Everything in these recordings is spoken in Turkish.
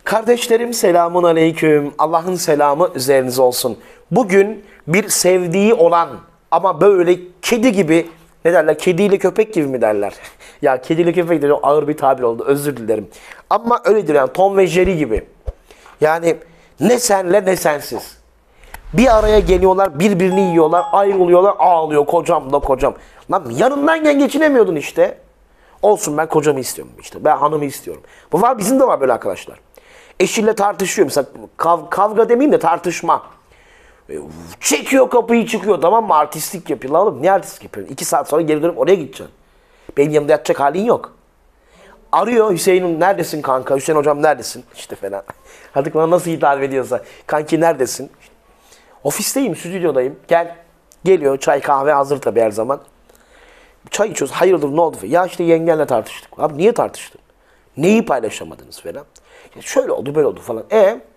Kardeşlerim selamun aleyküm. Allah'ın selamı üzerinize olsun. Bugün bir sevdiği olan ama böyle kedi gibi, ne derler, kediyle köpek gibi mi derler? Ya kediyle köpek de çok ağır bir tabir oldu, özür dilerim. Ama öyledir yani, Tom ve Jerry gibi. Yani ne senle ne sensiz. Bir araya geliyorlar, birbirini yiyorlar, ayrılıyorlar, ağlıyor kocam da kocam. Lan yanından geçinemiyordun işte. Olsun, ben kocamı istiyorum işte, ben hanımı istiyorum. Bu var, bizim de var böyle arkadaşlar. Eşiyle tartışıyor mesela, kavga demeyeyim de tartışma. Çekiyor kapıyı çıkıyor, tamam mı, artistlik yapıyor. Lan oğlum ne artistlik yapıyorsun? 2 saat sonra geri dönüp oraya gideceksin. Benim yanımda yatacak halin yok. Arıyor, Hüseyin'im neredesin kanka, Hüseyin hocam neredesin işte falan. Artık bana nasıl hitap ediyorsa, kanki neredesin? Ofisteyim, stüdyodayım, gel. Geliyor, çay kahve hazır tabii her zaman. Çay içiyoruz, hayırdır ne oldu? Ya işte yengenle tartıştık. Abi niye tartıştın? Neyi paylaşamadınız falan. Ya şöyle oldu böyle oldu falan.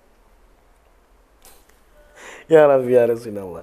Ya Rabbi ya Resulallah.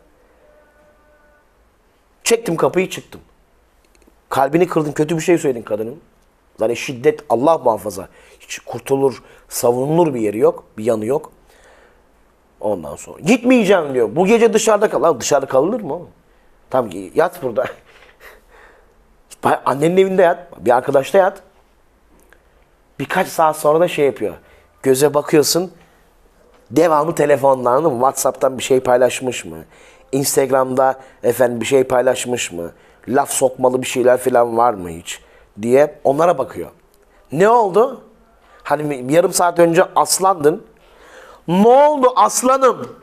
Çektim kapıyı çıktım. Kalbini kırdın, kötü bir şey söyledin kadının. Zaten şiddet, Allah muhafaza. Hiç kurtulur, savunulur bir yeri yok, bir yanı yok. Ondan sonra gitmeyeceğim diyor. Bu gece dışarıda kal. Lan dışarıda kalınır mı oğlum? Tamam yat burada. Annenin evinde yat, bir arkadaşta yat. Birkaç saat sonra da şey yapıyor. Göze bakıyorsun, devamlı telefonla, anladın mı? WhatsApp'tan bir şey paylaşmış mı? Instagram'da efendim bir şey paylaşmış mı? Laf sokmalı bir şeyler falan var mı hiç? Diye onlara bakıyor. Ne oldu? Hani yarım saat önce aslandın. Ne oldu aslanım?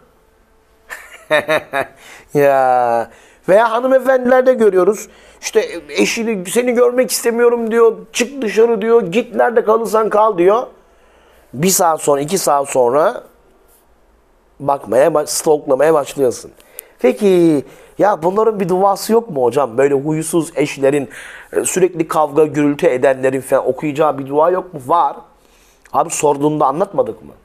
Ya veya hanımefendilerde görüyoruz. İşte eşini, seni görmek istemiyorum diyor. Çık dışarı diyor. Git, nerede kalırsan kal diyor. 1 saat sonra, 2 saat sonra bakmaya, stalklamaya başlıyorsun. Peki ya bunların bir duası yok mu hocam? Böyle huysuz eşlerin, sürekli kavga gürültü edenlerin falan okuyacağı bir dua yok mu? Var. Abi sorduğunda anlatmadık mı?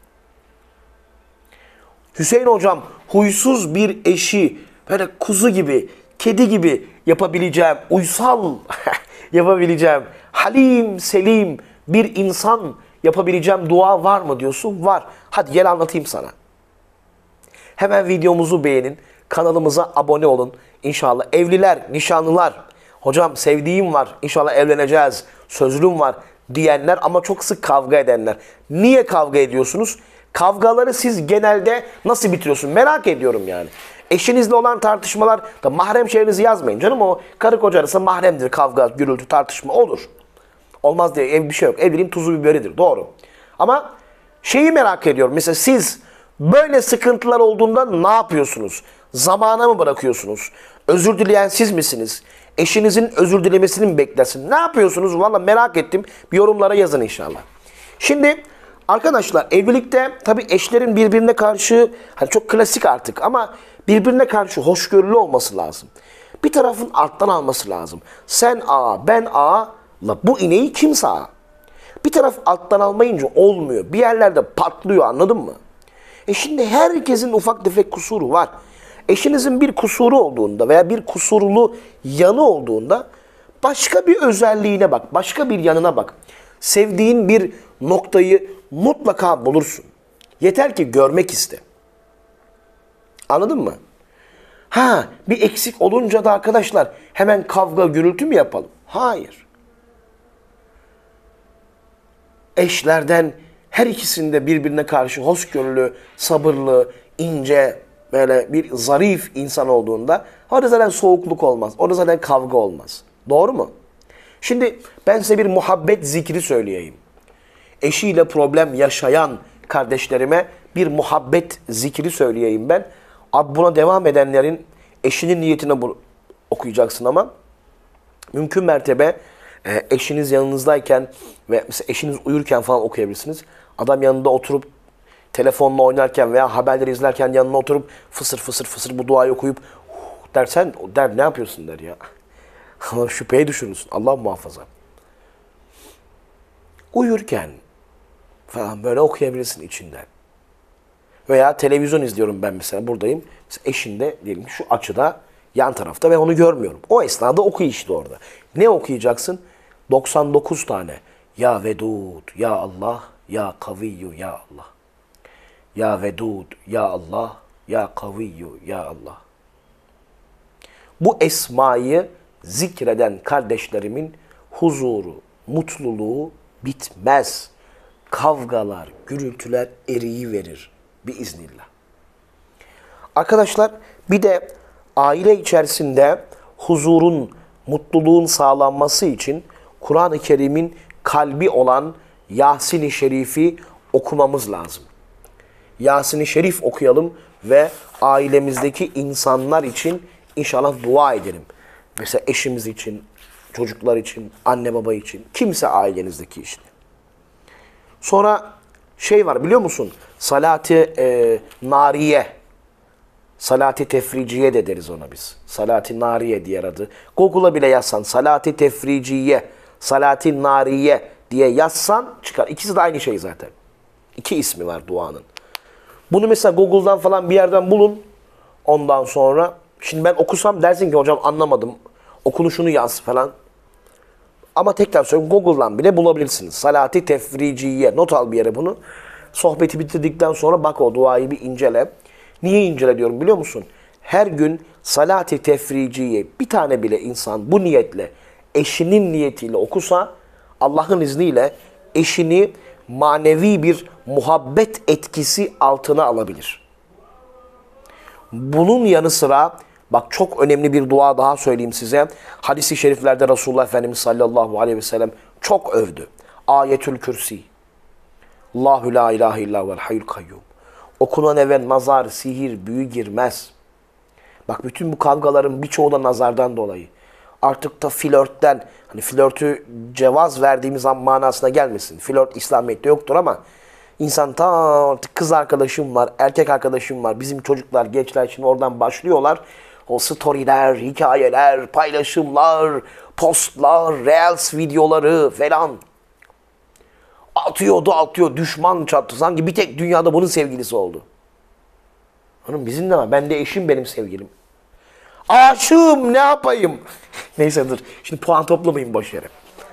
Hüseyin hocam huysuz bir eşi böyle kuzu gibi, kedi gibi yapabileceğim, uysal yapabileceğim, halim, selim bir insan yapabileceğim dua var mı diyorsun? Var. Hadi gel anlatayım sana. Hemen videomuzu beğenin, kanalımıza abone olun. İnşallah evliler, nişanlılar, hocam sevdiğim var, İnşallah evleneceğiz, sözlüm var diyenler ama çok sık kavga edenler. Niye kavga ediyorsunuz? Kavgaları siz genelde nasıl bitiriyorsun? Merak ediyorum yani. Eşinizle olan tartışmalar da mahrem şeylerinizi yazmayın. Canım o karı koca arası mahremdir, kavga, gürültü, tartışma olur. Olmaz diye ev bir şey yok. Evliliğin tuzu biberidir. Doğru. Ama şeyi merak ediyorum. Mesela siz böyle sıkıntılar olduğunda ne yapıyorsunuz? Zamana mı bırakıyorsunuz? Özür dileyen siz misiniz? Eşinizin özür dilemesini mi beklersin? Ne yapıyorsunuz? Valla merak ettim. Bir yorumlara yazın inşallah. Şimdi arkadaşlar evlilikte tabii eşlerin birbirine karşı, hani çok klasik artık ama birbirine karşı hoşgörülü olması lazım. Bir tarafın alttan alması lazım. Sen ağa, ben ağa, bu ineği kim sağa? Bir taraf alttan almayınca olmuyor. Bir yerlerde patlıyor, anladın mı? Şimdi herkesin ufak tefek kusuru var. Eşinizin bir kusuru olduğunda veya bir kusurlu yanı olduğunda başka bir özelliğine bak, başka bir yanına bak. Sevdiğin bir noktayı mutlaka bulursun. Yeter ki görmek iste. Anladın mı? Bir eksik olunca da arkadaşlar hemen kavga, gürültü mü yapalım? Hayır. Eşlerden her ikisinde birbirine karşı hoşgörülü, sabırlı, ince, böyle bir zarif insan olduğunda orada zaten soğukluk olmaz. Orada zaten kavga olmaz. Doğru mu? Şimdi ben size bir muhabbet zikri söyleyeyim. Eşiyle problem yaşayan kardeşlerime bir muhabbet zikri söyleyeyim ben. Abi buna devam edenlerin eşinin niyetine okuyacaksın ama mümkün mertebe eşiniz yanınızdayken ve mesela eşiniz uyurken falan okuyabilirsiniz. Adam yanında oturup telefonla oynarken veya haberleri izlerken yanına oturup fısır fısır fısır bu duayı okuyup dersen, der ne yapıyorsun der ya. Şüpheye düşürürsün. Allah muhafaza. Uyurken falan böyle okuyabilirsin içinden. Veya televizyon izliyorum ben mesela, buradayım. Mesela eşin de diyelim ki şu açıda, yan tarafta, ben onu görmüyorum. O esnada oku işte orada. Ne okuyacaksın? 99 tane. Ya Vedud, Ya Allah, ya kaviyyu ya Allah. Ya vedud ya Allah, ya kaviyyu ya Allah. Bu esmayı zikreden kardeşlerimin huzuru, mutluluğu bitmez. Kavgalar, gürültüler eriyiverir biiznillah. Arkadaşlar bir de aile içerisinde huzurun, mutluluğun sağlanması için Kur'an-ı Kerim'in kalbi olan Yasin-i Şerif'i okumamız lazım. Yasin-i Şerif okuyalım ve ailemizdeki insanlar için inşallah dua edelim. Mesela eşimiz için, çocuklar için, anne baba için, kimse ailenizdeki işte. Sonra şey var biliyor musun? Salat-ı nariye, salat-ı tefriciye de deriz ona biz. Salat-ı nariye diğer adı. Google'a bile yazsan salat-ı tefriciye, salat-ı nariye diye yazsan çıkar. İkisi de aynı şey zaten. İki ismi var duanın. Bunu mesela Google'dan falan bir yerden bulun. Ondan sonra şimdi ben okusam dersin ki hocam anlamadım. Okunuşunu yaz falan. Ama tekrar söyleyeyim Google'dan bile bulabilirsiniz. Salat-ı tefriciye. Not al bir yere bunu. Sohbeti bitirdikten sonra bak o duayı bir incele. Niye incele diyorum biliyor musun? Her gün salat-ı tefriciye bir tane bile insan bu niyetle, eşinin niyetiyle okusa Allah'ın izniyle eşini manevi bir muhabbet etkisi altına alabilir. Bunun yanı sıra bak çok önemli bir dua daha söyleyeyim size. Hadis-i şeriflerde Resulullah Efendimiz sallallahu aleyhi ve sellem çok övdü. Ayetül Kürsi. Allahu la ilahe illa vel hayyul kayyum. Okunan eve nazar, sihir, büyü girmez. Bak bütün bu kavgaların birçoğu da nazardan dolayı. Artık da flörtten, hani flörtü cevaz verdiğimiz an manasına gelmesin. Flört İslamiyet'te yoktur ama insan ta artık kız arkadaşım var, erkek arkadaşım var. Bizim çocuklar, gençler şimdi oradan başlıyorlar. O storyler, hikayeler, paylaşımlar, postlar, reels videoları falan. Atıyor, düşman çattı. Sanki bir tek dünyada bunun sevgilisi oldu. Hanım bizim de var. Ben de eşim benim sevgilim. Aşığım ne yapayım? Neyse dur. Şimdi puan toplamayın boş yere.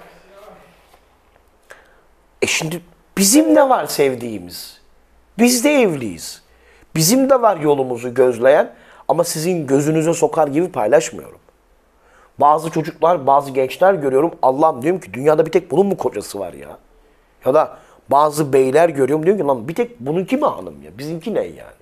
Şimdi bizim de var sevdiğimiz. Biz de evliyiz. Bizim de var yolumuzu gözleyen ama sizin gözünüze sokar gibi paylaşmıyorum. Bazı çocuklar, bazı gençler görüyorum. Allah'ım diyorum ki dünyada bir tek bunun mu kocası var ya? Ya da bazı beyler görüyorum diyorum ki lan bir tek bununki mi hanım ya? Bizimki ne yani?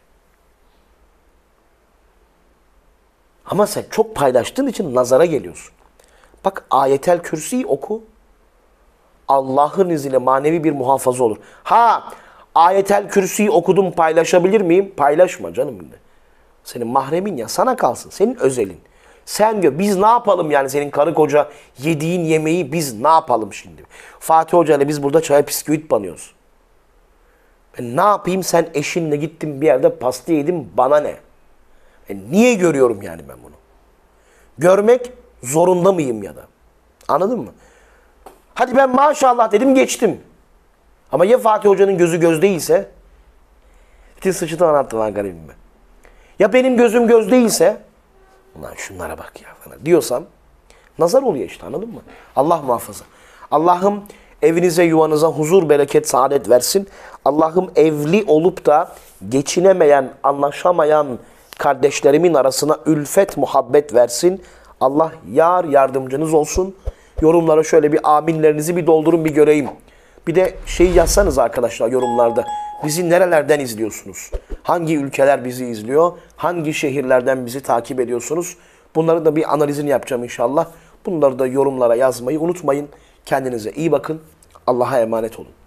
Ama sen çok paylaştığın için nazara geliyorsun. Bak Ayetel Kürsi'yi oku. Allah'ın izniyle manevi bir muhafaza olur. Ha Ayetel Kürsi'yi okudum paylaşabilir miyim? Paylaşma canım. Senin mahremin ya sana kalsın. Senin özelin. Sen gör biz ne yapalım yani senin karı koca yediğin yemeği biz ne yapalım şimdi? Fatih Hoca ile biz burada çaya bisküvit banıyoruz. Ben ne yapayım sen eşinle gittin bir yerde pasta yedim bana ne? Niye görüyorum yani ben bunu? Görmek zorunda mıyım ya da? Anladın mı? Hadi ben maşallah dedim geçtim. Ama ya Fatih Hoca'nın gözü göz değilse? Bütün sıçıdan anlattım lan garibim ben. Ya benim gözüm göz değilse? Ulan şunlara bak ya falan diyorsam nazar oluyor işte anladın mı? Allah muhafaza. Allah'ım evinize yuvanıza huzur, bereket, saadet versin. Allah'ım evli olup da geçinemeyen, anlaşamayan kardeşlerimin arasına ülfet, muhabbet versin. Allah yar yardımcınız olsun. Yorumlara şöyle bir aminlerinizi bir doldurun bir göreyim. Bir de şeyi yazsanız arkadaşlar yorumlarda. Bizi nerelerden izliyorsunuz? Hangi ülkeler bizi izliyor? Hangi şehirlerden bizi takip ediyorsunuz? Bunları da bir analizini yapacağım inşallah. Bunları da yorumlara yazmayı unutmayın. Kendinize iyi bakın. Allah'a emanet olun.